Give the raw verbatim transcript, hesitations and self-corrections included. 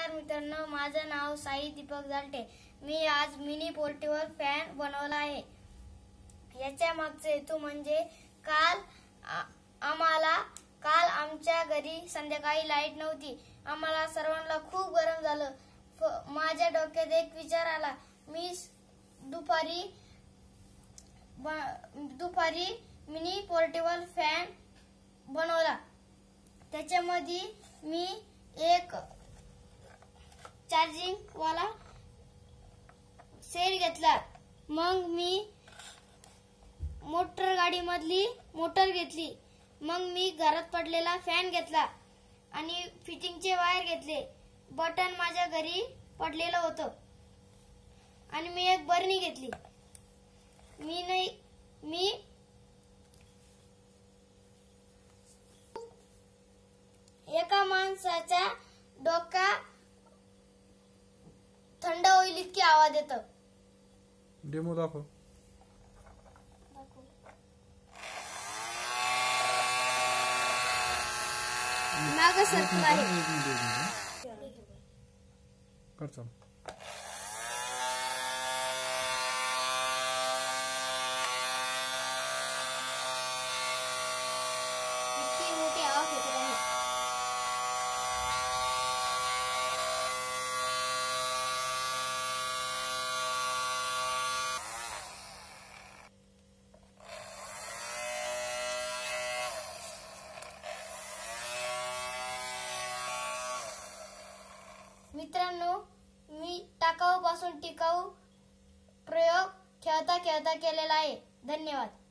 नमस्कार मित्रांनो, माझं नाव साई दीपक जालटे। मी आज मिनी पोर्टेबल फॅन बनवला आहे। याच्या मागचा हेतू म्हणजे काल आम्हाला काल आमच्या घरी संध्याकाळी लाईट नव्हती। आम्हाला सर्वांना खूप गरम झालं। माझ्या डोक्यात एक विचार आला। मी दुपारी दुपारी मिनी पोर्टेबल फॅन बनवला। त्याच्यामध्ये मी एक चार्जिंग वाला सेल घेतला। मग मी मोटर गाडी मधली मोटर घेतली। मग मी घरात पडलेला फॅन घेतला आणि फिटिंगचे वायर घेतले। बटन माझ्या घरी पडलेलं होतं आणि मी एक बरणी घेतली। मी नाही मी एका माणसाचा डोका थंड होईल इतकी आवाज येतो। डेमो दाखव। मागं सरकलं आहे। कर चालू। इतकी मोठी आवाज येत आहे। मित्रांनो, मी टाकाऊ पासून टिकाऊ प्रयोग खेळता खेळता केलेला आहे। धन्यवाद।